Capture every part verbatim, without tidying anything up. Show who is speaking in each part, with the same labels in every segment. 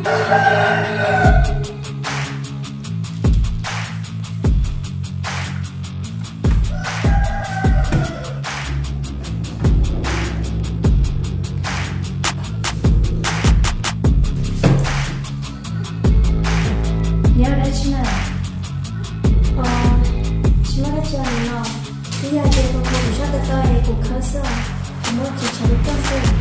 Speaker 1: 你要来吃呢？哦，吃了就好了。你要这个我不晓得到哎，不可是啊，我只吃了点是。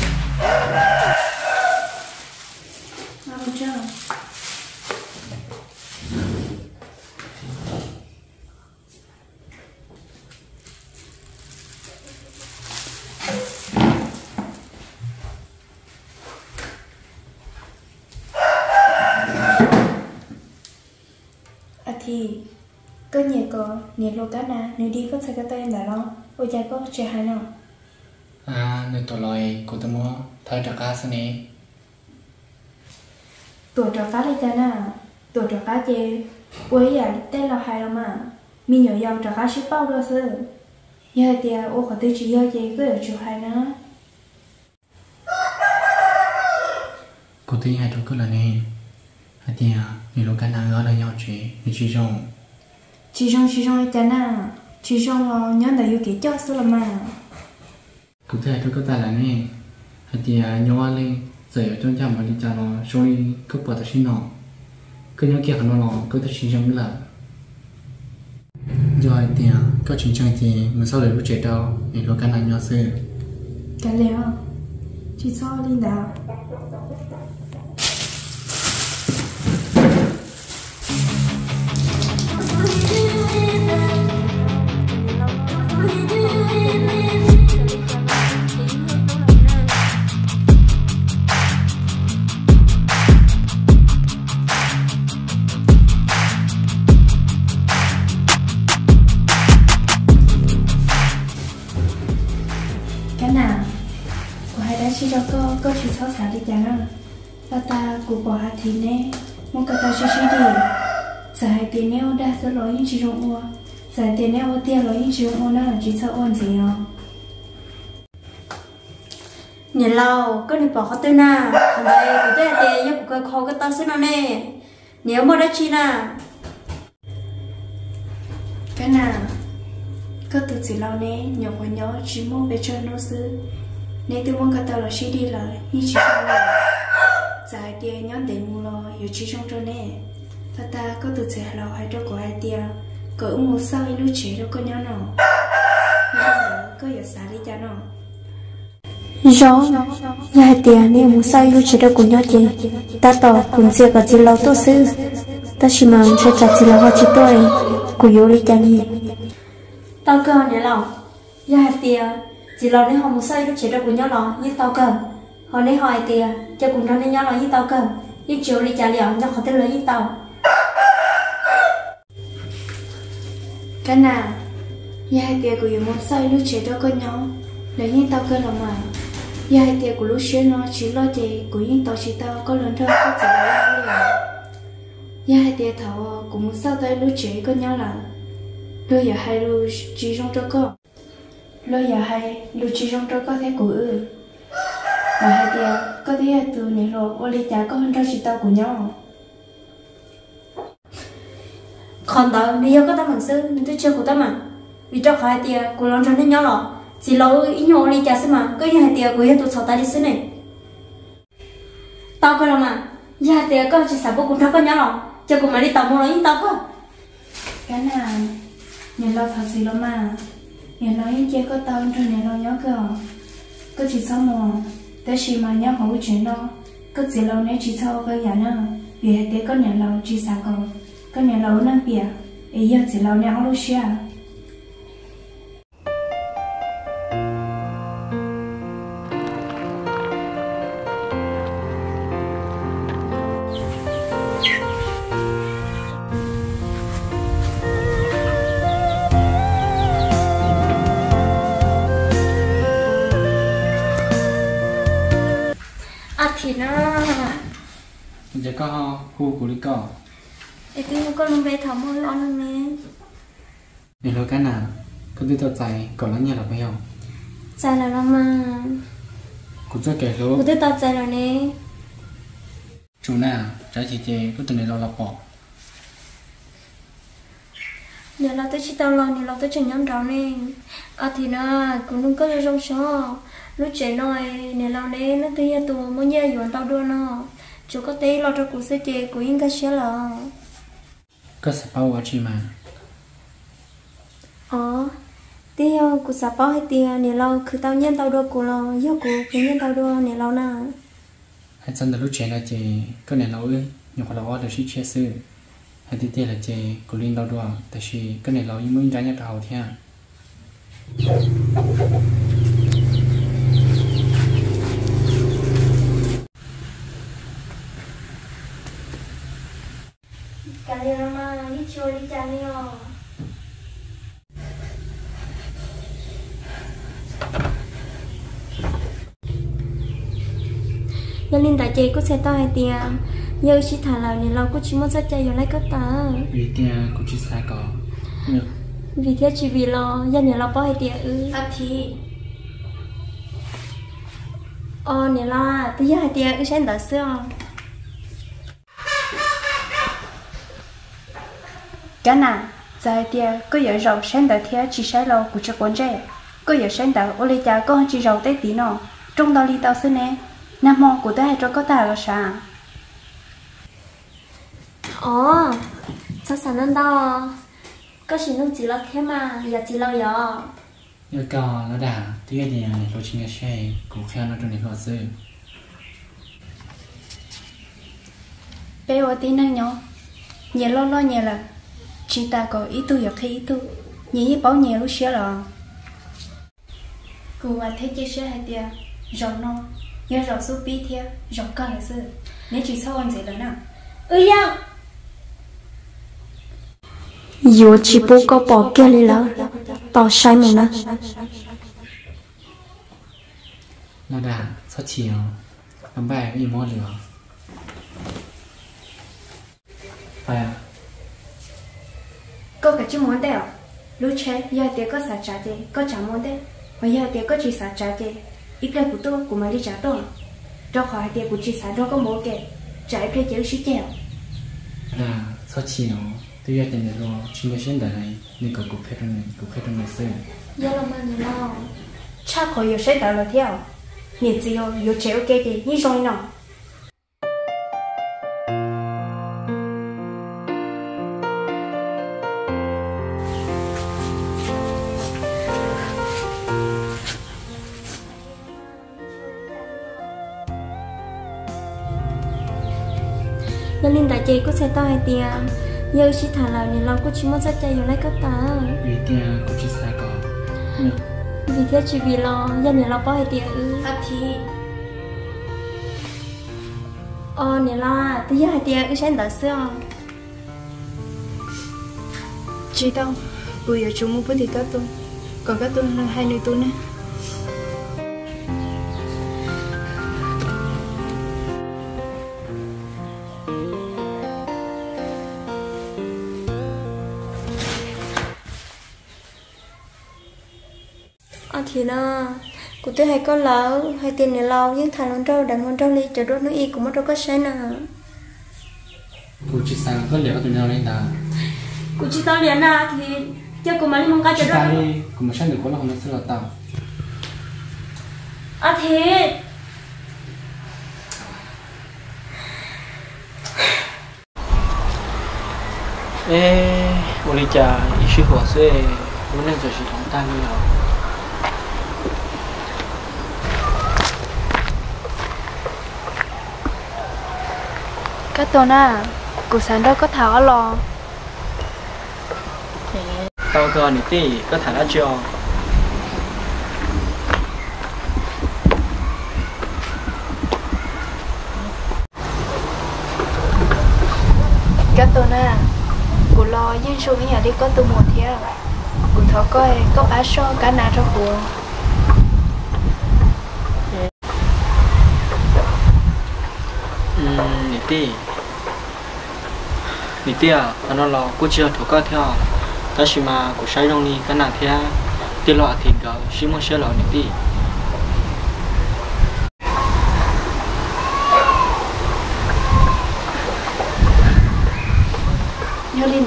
Speaker 1: 那不这样。Thì có nhiều có nhiều lô cá nè nếu đi có thể có tên là lo ôi cha có chơi hay nào
Speaker 2: à nếu tụi loài của tụi mua thay trả cá sao nè
Speaker 1: tuổi trò cá đây cha nè tuổi trò cá chơi ôi giờ tên là hay lắm mà mình nhớ giàu trò cá ship bao đâu sơ giờ thì ô có tiêu chí giờ chơi cứ ở chỗ hay nữa
Speaker 2: cô thấy hai đứa cứ là nè hai tia nhiều lô cá nào ở đây nhau chị như chị rong
Speaker 1: chị rong chị rong cha nè chị rong lo nhớ là yêu kỹ cho sơ là mà
Speaker 2: cô thấy hai đứa cứ ta là nè hai tia nhau lên giờ ở trong nhà mà đi chợ nó rồi cứ bỏ tới xin nó cứ nhớ kia nó nó cứ tới xin trong là rồi thì có chuyện chơi thì mình sau đấy lúc trẻ đâu thì có cái nào nhỏ xưa
Speaker 1: cái lẽ chị sao đi nào cái nào của hai đứa chỉ cho cô cô chỉ sáu sáu đi chả nào ta ta của bỏ hai thì nè một cái ta chỉ chỉ đi giải tiền neo đa số lỗi những chỉ dùng mua giải tiền neo ở tiền lỗi những chỉ dùng mua nó chỉ sợ ôn gì không
Speaker 3: nhà lâu có đi bỏ khó tư na còn đây của tôi là tiền nhưng của khó cái tao xin nó nè nếu mà đã chi na
Speaker 1: cái nào có từ chỉ lâu nè nhỏ của nhỏ chỉ muốn về chơi nó xứ nên tôi muốn cái tao là chỉ đi lại như chỉ không là giải tiền nhóm để mua lo hiểu chỉ trong cho nè ta ta có từ chỉ lâu hay cho của hai tiền cỡ mua sau lúc chế đâu có nhỏ nào có hiểu xả đi cho nó
Speaker 3: gió nhà tiền nên muốn sao yêu chỉ đâu của nhau chị ta tỏ cùng chia cả chỉ lâu tốt sư ta chỉ mong cho chặt chỉ lâu chỉ tôi của yêu đi cho nhỉ tao cơ nhớ lòng nhà tiền chỉ lâu nên họ muốn sao yêu chỉ đâu của nhau lo như tao cơ họ nên hỏi tiền cho cùng nhau nên nhau lo như tao cơ như chiều đi trả liệu nhau khó tên lớn như tao
Speaker 1: cái nào nhà tiền của yêu muốn sao yêu chỉ đâu có nhau lấy như tao cơ là mà giờ hai tiệc của lúc xưa nó chỉ lo chị của những tàu chỉ tao có lớn hơn có chỉ là liền giờ hai tiệc thầu cũng muốn sao tới lúc chế có nhau là lúc giờ hai lúc chỉ trong cho có lúc giờ hai lúc chỉ trong cho có thế của ư mà hai tiệc có thể từ này rồi ô lý trả có hơn cho chỉ tao của nhau
Speaker 3: còn tao bây giờ có tao bằng sư nên tôi chưa của tao mà vì cho hai tiệc của lớn cho nên nhau rồi chỉ lâu ít nhau đi chả xem mà cứ như hai tiệc của hết tụi sáu ta đi xứ này tao coi đâu mà như hai tiệc có chỉ sáu bố cũng thắc con nhau rồi chờ cùng mà đi tàu mua lấy tao cơ
Speaker 1: cái nào nhà lo thật gì đâu mà nhà lo những chơi có tao trong nhà lo nhớ cơ có chỉ sau mùa tới khi mà nhớ không có chuyện đâu có chỉ lâu nếu chỉ sau cái nhà nữa vì hai tiệc có nhà lâu chỉ sáu cầu có nhà lâu năng bịa ý giờ chỉ lâu nếu không xia
Speaker 3: thì nó
Speaker 2: giờ có khu của đi cỏ
Speaker 3: để tôi có luôn về thầm hơi on luôn nè
Speaker 2: để nói cái nào có đi tao chạy còn nó nhà là bao
Speaker 3: chạy là nó mà
Speaker 2: cũng cho kẻ luôn
Speaker 3: cũng tôi tao chạy là nè
Speaker 2: chủ nào trái chị chị có tuần này lo lọc bỏ
Speaker 3: nếu là tôi chỉ tao lo nếu là tôi chẳng nhắm đầu nè à thì nó cũng không có được trong số lúc trẻ nói nếu là nè nó tự nhiên tụi mới nhớ dọn tao đưa nó chú có té lo cho cụ sẽ chị cụ yên cái xe là
Speaker 2: có sẽ bao ở chị mà
Speaker 3: ờ tiêu cụ sẽ bao hết tiền nếu là cứ tao nhân tao đưa cụ lo do cụ cứ nhân tao đưa nếu là nào
Speaker 2: hay chân là lúc trẻ là chị có này lâu ư nhiều khoa lâu được sĩ chia sư hay tiếp theo là chị cô linh lâu đua tại vì cái này lâu như muốn trái nhặt đầu thế
Speaker 3: cái này mà đi chơi đi chơi đi à nên linh đại chị có xe tao hay tiền giờ chỉ thả lại nênเราก็chỉ muốn ra chơi rồi lấy cái ta
Speaker 2: vì tiền cũng chỉ sai có được
Speaker 3: vì thế chỉ vì lo giờ nênเราbao hay tiền ư
Speaker 1: à thì
Speaker 3: ờ nên là tôi giờ hay tiền ư xem đã xưa
Speaker 1: cái nào giờ thì có giờ rau sen đỡ thì chỉ sai lo của cho con trẻ có giờ sen đỡ ô lê cha có chỉ rau tết tí nọ trong đó đi tao xưa nè nam mong của tôi hay cho có ta là sao
Speaker 3: ờ sao sáng năm đó có chỉ nông chỉ lo thế mà giờ chỉ lo giờ
Speaker 2: giờ có nó đã thứ cái gì này tôi chỉ nghe xe cũng khéo nó trong này họ sư
Speaker 1: bé ở tí năng nhau nhẹ lo lo nhẹ là chỉ ta có ý tu giờ thấy ý tu nhẹ như bao nhẹ lúc xưa là cô ai thấy chia sẻ hay tiệt rau no nhớ rau su pi thiệt rau cá là sư nếu chỉ sau ăn gì đó nào
Speaker 3: ừ ya dù chỉ bố có bỏ kia đi là bỏ sai mình đó
Speaker 2: nó đã sao chiều làm bài cái gì mua lửa phải à
Speaker 1: có cái chú muốn đeo lúc trẻ giờ thì có xả trả gì có trả muốn đấy mà giờ thì có chỉ xả trả gì ít cái của tôi của mà đi trả tôi cho khỏi thì của chỉ xả đâu có một cái trái cái chữ xí chèo
Speaker 2: là sao chiều tôi giờ tiền rồi chỉ mới xem đời này nên có cục hết trong này cục hết trong này xưa
Speaker 3: giờ là mình lo
Speaker 1: cha khỏi yêu sẽ đào là theo nhìn gì rồi yêu chéo cái gì như rồi nọ
Speaker 3: nên linh đại chị có xe tao hay tiền giờ chỉ thả lại nênเราก็chỉ muốn ra chơi rồi lấy cái ta
Speaker 2: vì tiền cũng chỉ sai có được
Speaker 3: vì thế chỉ vì lo giờ nênเราbao hay tiền ư
Speaker 1: à thì
Speaker 3: ờ nên là tôi giờ hay tiền ư xem đã xưa
Speaker 1: chỉ đâu bây giờ chúng muốn phân thì các tôi còn các tôi là hai người tôi nè
Speaker 3: à thì nó cụ tôi hay có lỡ hay tiền này lâu nhưng thằng con trâu đàn con trâu đi chờ đốt nó y cũng mất đâu có sai nè
Speaker 2: cũng chỉ sai có liệu có tụi nào lên ta
Speaker 3: cụ chỉ tao liền à thì cho cụ mà đi mong cái chờ
Speaker 2: chỉ
Speaker 3: đốt
Speaker 2: sai đi cũng mà sai được có là không được sự là tao
Speaker 3: à thì
Speaker 2: ê 우리 자 이슈 거세 오늘 저시 동탄이요
Speaker 1: các tôi na cuộc sống đâu có thảo lo
Speaker 2: tao cơ nị tí có thả ra chưa
Speaker 1: các tôi na cuộc lo nhưng số nhà đi có tôi một thế cuộc thọ coi có bá so cả nào trong cuộc
Speaker 2: nị tí nị tí à nó lo cô chưa thổ cơ theo ta chỉ mà của sai trong đi cái nào theo tí lo thì có chỉ muốn xe lo nị tí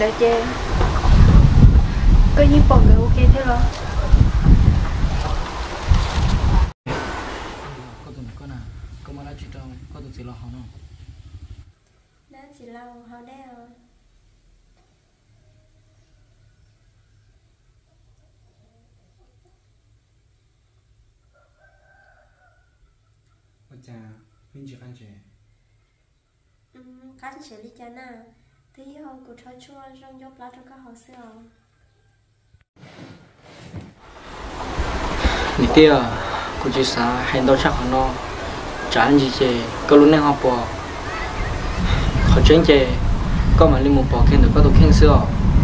Speaker 1: đợi chê có những bọn người ok thế rồi
Speaker 2: có tụi con à có mà đã chỉ trong có tụi chỉ lo họ không
Speaker 3: đã chỉ lâu họ đeo
Speaker 2: ôi cha mình chỉ ăn chè
Speaker 3: cắn sẽ đi chả nào thì họ cũng cho chua trong dốc lá cho các họ xưa
Speaker 4: nị tia cô chỉ sa hành đâu chắc họ nó chán gì chứ có lúc này họ bỏ họ chén chứ có mà linh một bỏ khen được có tổ khen xưa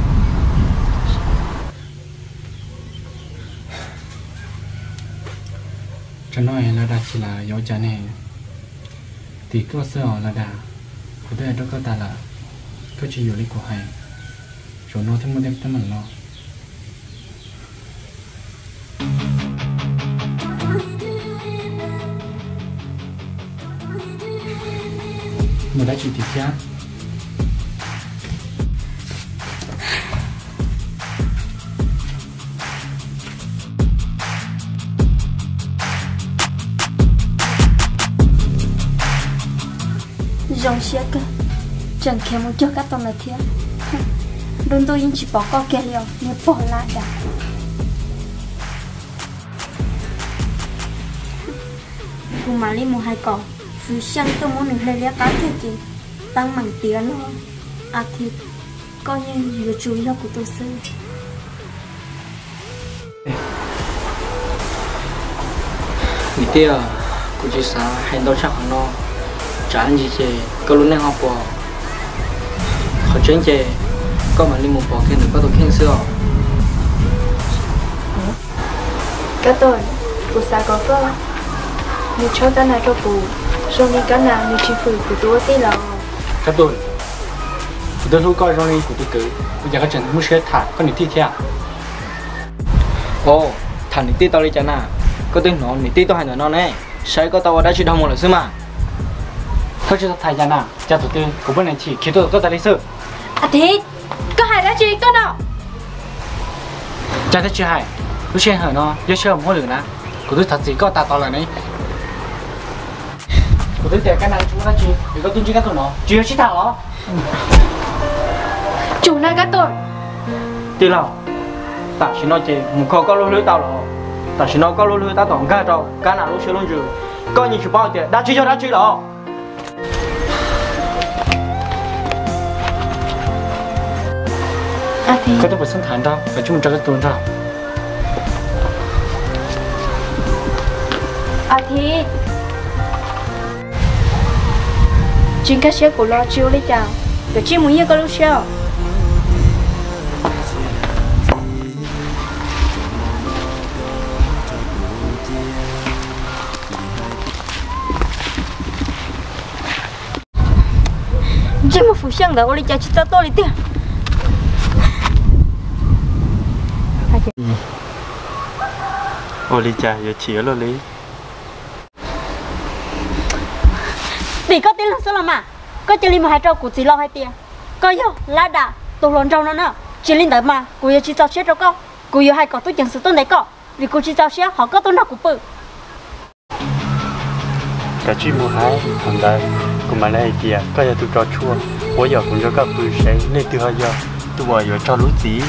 Speaker 2: cho nói là đã chỉ là yếu cha này thì có sơ là đã có thể đó có ta là có chỉ yếu lý của hay rồi nó thêm một thêm thêm mình lo một đã chỉ thì khác
Speaker 3: dòng xe cơ chẳng khéo một chút các tông là thiệt đôi tôi chỉ bỏ co kẹt liều nếu bỏ lại đã cùng mà lên một hai cỏ phía sang tôi muốn mình lấy lấy cá thiệt gì tăng mảnh tiền luôn à thịt coi như vừa chú ý của tôi sư
Speaker 4: nị tia cô chỉ sa hành đâu chắc họ nó chán gì chứ có lúc này họ bỏ họ chén chứ có mà linh một bỏ khen được có tổ khen xưa
Speaker 1: các tôi của xã có cơ như cho ta này cho cụ rồi đi cái nào như chi phí của tôi tí là
Speaker 2: các tôi tôi thu coi rồi của tôi cứ bây giờ các trận muốn sẽ thả con nít thi theo
Speaker 4: ồ thằng nị tia tao đi chán à có tên nó nị tia tao hay là nó này sai có tao đã chỉ đong một lần xưa mà
Speaker 2: thôi cho thầy ra nào cha tụi tôi của bên này chỉ khi tôi có tài lý sự
Speaker 3: à thế có hai đã chị có đâu
Speaker 2: cha thấy chưa hay lúc xem hở nó do chơi một lửa nè của tôi thật gì có tà to là đấy của tôi để cái này chúng ta chỉ để có tin chỉ các tụi nó chỉ chỉ thảo đó
Speaker 1: chủ này các tôi
Speaker 4: tia nào ta chỉ nói chứ một khó có lối lối tao rồi ta chỉ nói có lối lối tao tổng cả rồi cả nào lúc chơi luôn rồi coi như chỉ bao tiền đã chơi cho đã chơi đó
Speaker 1: à thế
Speaker 2: có tôi phải sẵn thản đâu phải chúng mình cho các tụi nó
Speaker 1: à thế chính các xe của lo chiếu lấy chào để chi muốn như có lúc xe
Speaker 3: chỉ một phút sáng đó tôi chỉ cho tôi đi tiền
Speaker 5: Oli cha giờ chỉ ở lý
Speaker 3: thì có tiền là sao mà có chỉ linh một hai trâu của chỉ lo hai tiền có vô lá đà tôi lon trâu nó nữa chỉ linh tới mà cô giờ chỉ cho chết đâu có cô giờ hai cậu tôi chẳng sự tôi này có vì cô chỉ cho chết họ có tôi nào cũng bự
Speaker 5: cả chi mua hai thằng đây cùng mà này kìa có giờ tôi cho chua bố giờ cũng cho các bự sẽ nên từ hơi giờ tôi bỏ giờ cho lúa gì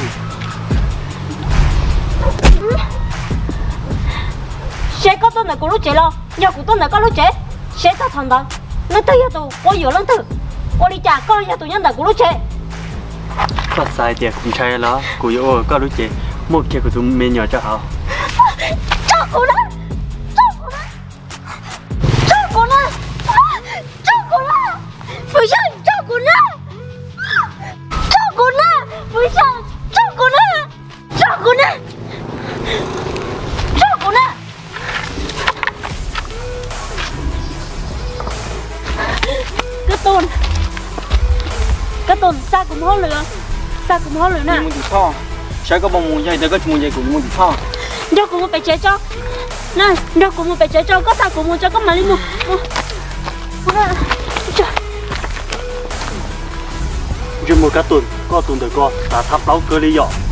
Speaker 3: sẽ có tôi này cũng lúc chết lo giờ của tôi này có lúc chết sẽ cho thằng đó nó tới giờ tôi có giờ lắm từ có đi trả con giờ tôi nhân đời cũng lúc chết
Speaker 5: có sai thì cũng sai đó cô giờ có lúa gì một kia của tôi mê nhỏ cho họ
Speaker 3: cho cô đó cho cô đó cho cô đó cho cô đó bây giờ cho cô đó cho cô đó bây giờ cho cô đó cho cô đó cho cô đó cái tôn cái tôn sao cũng hốt lửa sao cũng hốt lửa nè
Speaker 4: muốn gì cho sai có bông muốn dây tới có muốn dây cũng muốn gì cho
Speaker 3: đâu cũng muốn phải chế cho nè đâu cũng muốn phải chế cho có sao cũng muốn cho có mà đi mua
Speaker 4: chúng
Speaker 5: một cái tuần có tuần được có đã thắp lâu cơ đi dọ